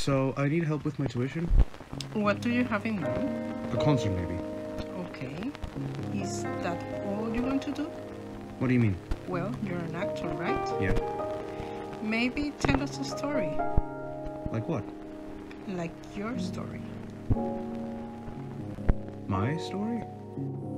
So, I need help with my tuition? What do you have in mind? A concert, maybe. Okay. Is that all you want to do? What do you mean? Well, you're an actor, right? Yeah. Maybe tell us a story. Like what? Like your story. My story?